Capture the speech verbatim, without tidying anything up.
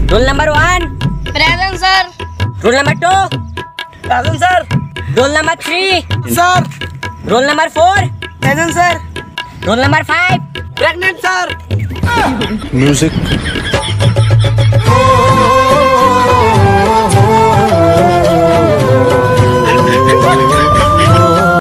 Role number one present sir. Roll number two present sir. Roll number three sir. Roll number four present sir. Roll number five pregnant sir. Music.